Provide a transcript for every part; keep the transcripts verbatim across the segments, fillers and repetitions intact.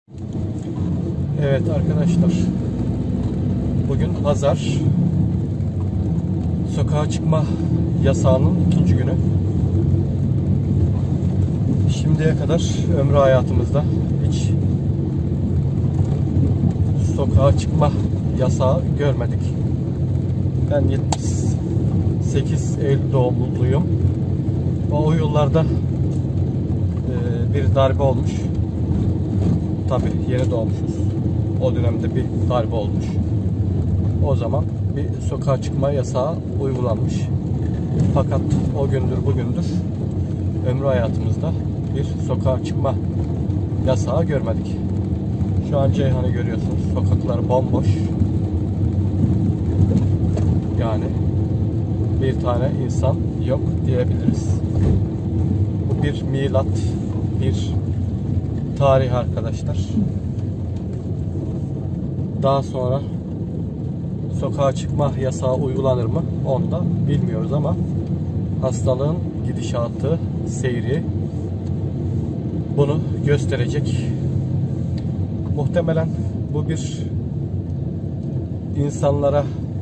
Evet arkadaşlar, bugün pazar, sokağa çıkma yasağının ikinci günü. Şimdiye kadar ömrü hayatımızda hiç sokağa çıkma yasağı görmedik. Ben yetmiş sekiz Eylül doğumluyum. O yıllarda e, bir darbe olmuş. Tabii yeni doğmuşuz. O dönemde bir darbe olmuş. O zaman bir sokağa çıkma yasağı uygulanmış. Fakat o gündür bugündür ömrü hayatımızda bir sokağa çıkma yasağı görmedik. Şu an Ceyhan'ı görüyorsunuz. Sokaklar bomboş. Yani bir tane insan yok diyebiliriz. Bu bir milat, bir tarih arkadaşlar. Daha sonra sokağa çıkma yasağı uygulanır mı onu da bilmiyoruz ama hastalığın gidişatı, seyri bunu gösterecek. Muhtemelen bu bir insanlara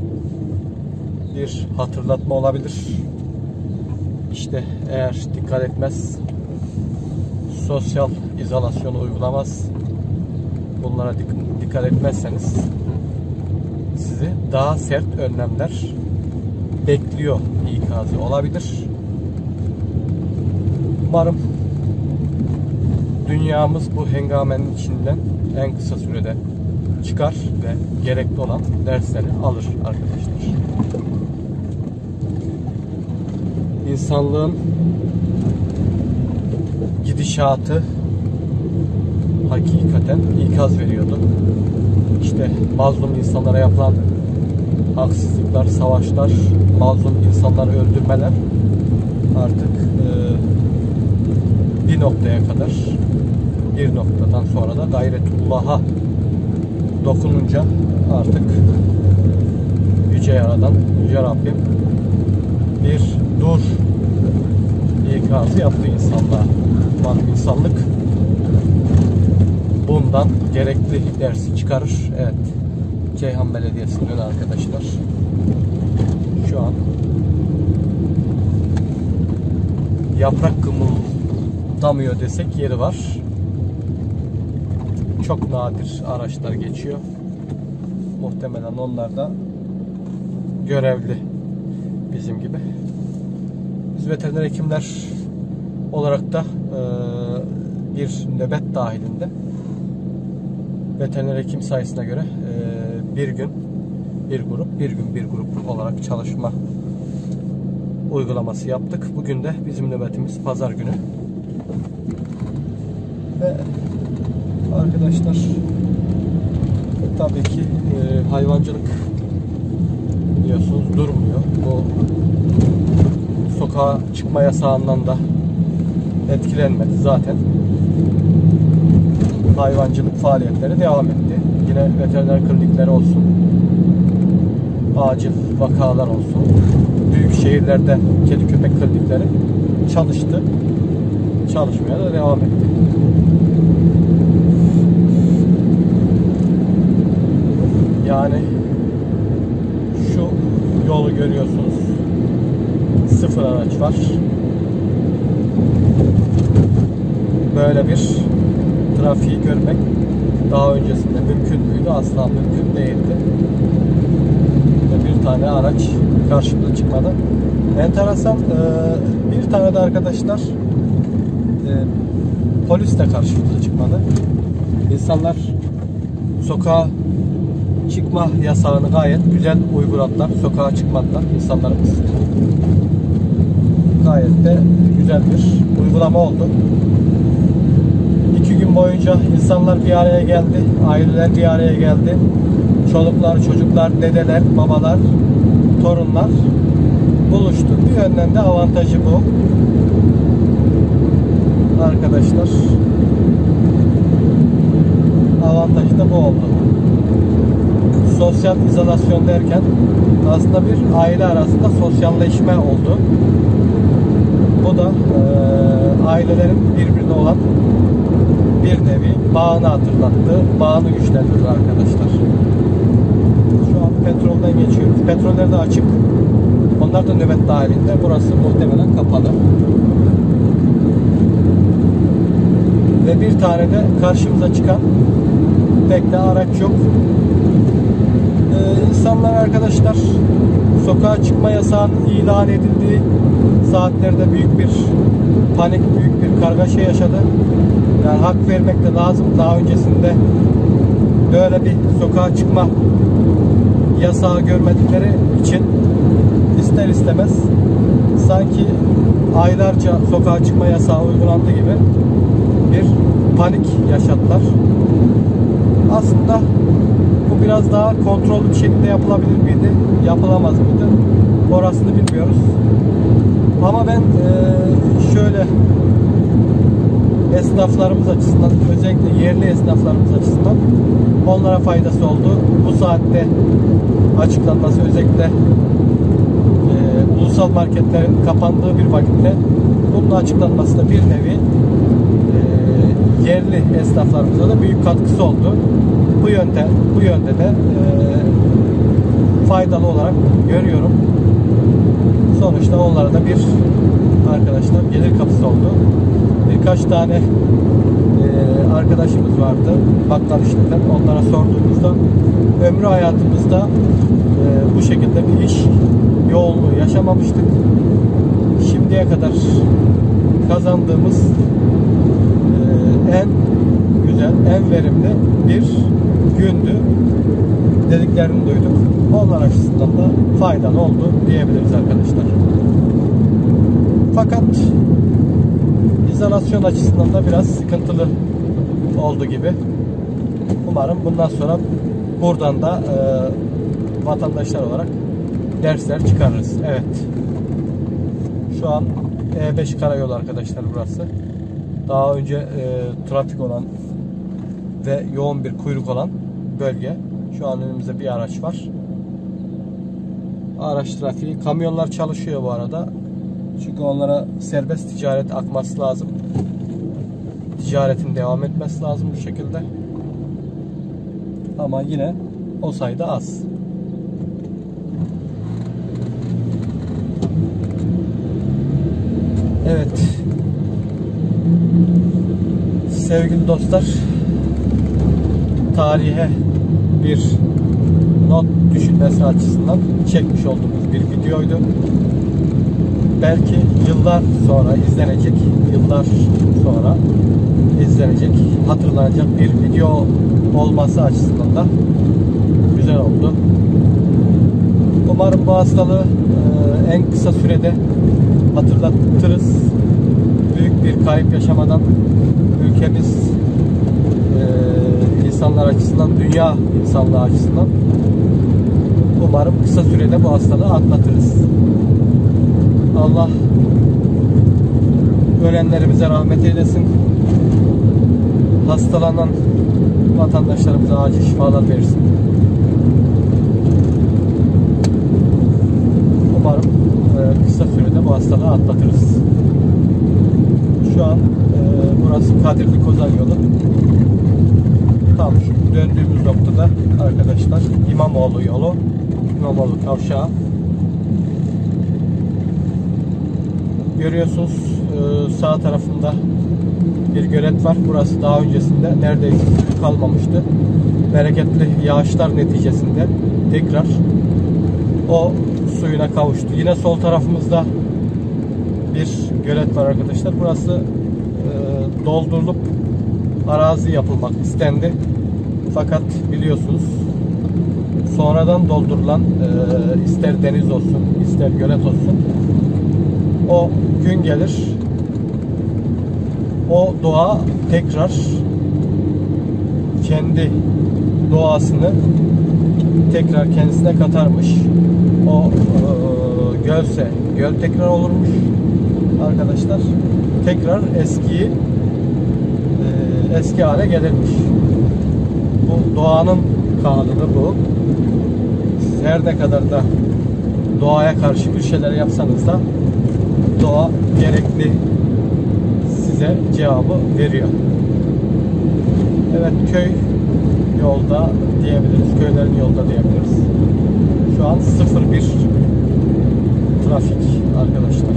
bir hatırlatma olabilir. İşte eğer dikkat etmez, sosyal izolasyonu uygulamaz, bunlara dikkat etmezseniz sizi daha sert önlemler bekliyor ikazı olabilir. Umarım dünyamız bu hengamenin içinden en kısa sürede çıkar ve gerekli olan dersleri alır arkadaşlar. İnsanlığın gidişatı hakikaten ikaz veriyordu. İşte mazlum insanlara yapılan haksızlıklar, savaşlar, mazlum insanları öldürmeler artık e, bir noktaya kadar, bir noktadan sonra da gayretullah'a dokununca artık Yüce Yaradan, Yüce Rabbim bir dur ikazı yaptı insanlığa. Umarım insanlık bundan gerekli dersi çıkarır. Evet, Ceyhan Belediyesi'nin önü arkadaşlar. Şu an yaprak kımıldamıyor desek yeri var. Çok nadir araçlar geçiyor. Muhtemelen onlar da görevli bizim gibi. Biz veteriner hekimler olarak da e, bir nöbet dahilinde veteriner hekim sayısına göre e, bir gün bir grup, bir gün bir grup olarak çalışma uygulaması yaptık. Bugün de bizim nöbetimiz pazar günü. Ve arkadaşlar tabii ki e, hayvancılık biliyorsunuz durmuyor. Bu sokağa çıkma yasağından da etkilenmedi zaten. Hayvancılık faaliyetleri devam etti. Yine veteriner klinikleri olsun, acil vakalar olsun, büyük şehirlerde kedi köpek klinikleri çalıştı. Çalışmaya da devam etti. Yani şu yolu görüyorsunuz. Sıfır araç var. Böyle bir trafiği görmek daha öncesinde mümkün müydü? Asla mümkün değildi. Bir tane araç karşımıza çıkmadı. Enteresan, bir tane de arkadaşlar polis de karşımıza çıkmadı. İnsanlar sokağa çıkma yasağını gayet güzel uyguladılar. Sokağa çıkmadılar insanlarımız. Gayet de güzel bir uygulama oldu. İki gün boyunca insanlar bir araya geldi. Aileler bir araya geldi. Çoluklar, çocuklar, dedeler, babalar, torunlar buluştu. Bir yönden de avantajı bu. Arkadaşlar, avantajı da bu oldu. Sosyal izolasyon derken aslında bir aile arasında sosyalleşme oldu. Bu da e, ailelerin birbirine olan bir bir nevi bağını hatırlattı. Bağını güçlendirdi arkadaşlar. Şu an petrolden geçiyoruz. Petroller de açık. Onlar da nöbet dahilinde. Burası muhtemelen kapalı. Ve bir tane de karşımıza çıkan pek de araç yok. Ee, insanlar arkadaşlar sokağa çıkma yasağının ilan edildiği saatlerde büyük bir panik, büyük bir kargaşa yaşadı. Yani hak vermek de lazım. Daha öncesinde böyle bir sokağa çıkma yasağı görmedikleri için ister istemez sanki aylarca sokağa çıkma yasağı uygulandı gibi bir panik yaşattılar. Aslında bu biraz daha kontrollü bir şekilde yapılabilir miydi? Yapılamaz mıydı? Orasını bilmiyoruz. Ama ben şöyle esnaflarımız açısından, özellikle yerli esnaflarımız açısından onlara faydası oldu. Bu saatte açıklanması, özellikle e, ulusal marketlerin kapandığı bir vakitte bunun açıklanması da bir nevi e, yerli esnaflarımıza da büyük katkısı oldu. Bu yönde, bu yönde de e, faydalı olarak görüyorum. Sonuçta onlara da bir arkadaşlar gelir kapısı oldu. Birkaç tane e, arkadaşımız vardı bakkal işleten. Onlara sorduğumuzda ömrü hayatımızda e, bu şekilde bir iş yoğunluğu yaşamamıştık. Şimdiye kadar kazandığımız e, en güzel, en verimli bir gündü dediklerini duyduk. Onlar açısından da faydalı oldu diyebiliriz arkadaşlar. Fakat izolasyon açısından da biraz sıkıntılı oldu gibi. Umarım bundan sonra buradan da e, vatandaşlar olarak dersler çıkarırız. Evet. Şu an E beş karayolu arkadaşlar burası. Daha önce e, trafik olan ve yoğun bir kuyruk olan bölge. Şu an önümüzde bir araç var. Araç trafiği. Kamyonlar çalışıyor bu arada. Çünkü onlara serbest ticaret akması lazım. Ticaretin devam etmesi lazım bu şekilde. Ama yine o sayıda az. Evet. Sevgili dostlar, tarihe bir not düşünmesi açısından çekmiş olduğumuz bir videoydu. Belki yıllar sonra izlenecek, yıllar sonra izlenecek, hatırlanacak bir video olması açısından da güzel oldu. Umarım bu hastalığı e, en kısa sürede hatırlatırız. Büyük bir kayıp yaşamadan ülkemiz, e, insanlar açısından, dünya insanlığı açısından umarım kısa sürede bu hastalığı atlatırız. Allah ölenlerimize rahmet eylesin. Hastalanan vatandaşlarımıza acil şifalar versin. Umarım e, kısa sürede bu hastalığı atlatırız. Şu an e, burası Kadirli Kozan yolu. Tam şu döndüğümüz noktada arkadaşlar İmamoğlu yolu, İmamoğlu kavşağı. Görüyorsunuz e, sağ tarafında bir gölet var. Burası daha öncesinde neredeyse suyu kalmamıştı. Bereketli yağışlar neticesinde tekrar o suyuna kavuştu. Yine sol tarafımızda bir gölet var arkadaşlar. Burası e, doldurulup arazi yapılmak istendi. Fakat biliyorsunuz sonradan doldurulan e, ister deniz olsun ister gölet olsun o gün gelir, o doğa tekrar kendi doğasını tekrar kendisine katarmış. O e, gölse göl tekrar olurmuş arkadaşlar. Tekrar eskiyi e, eski hale gelirmiş. Bu doğanın kanunu bu. Siz her ne kadar da doğaya karşı bir şeyler yapsanız da doğa gerekli size cevabı veriyor. Evet, köy yolda diyebiliriz. Köylerin yolda diyebiliriz. Şu an sıfır bir trafik arkadaşlar.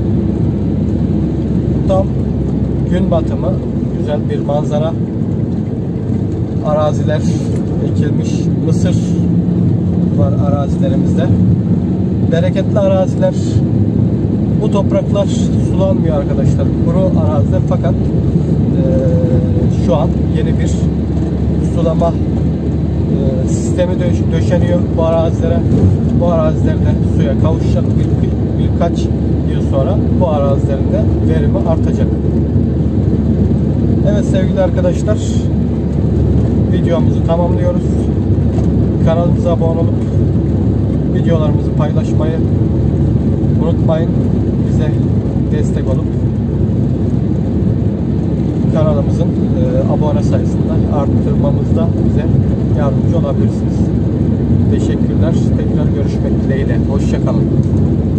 Tam gün batımı, güzel bir manzara. Araziler ekilmiş, mısır var arazilerimizde. Bereketli araziler. Bu topraklar sulanmıyor arkadaşlar. Kuru araziler, fakat e, şu an yeni bir sulama e, sistemi dö döşeniyor bu arazilere. Bu arazilerde suya kavuşacak. Bir, bir, birkaç yıl sonra bu arazilerinde verimi artacak. Evet sevgili arkadaşlar, videomuzu tamamlıyoruz. Kanalımıza abone olup videolarımızı paylaşmayı unutmayın. Bize destek olup kanalımızın e, abone sayısını arttırmamızda bize yardımcı olabilirsiniz. Teşekkürler. Tekrar görüşmek dileğiyle. Hoşça kalın.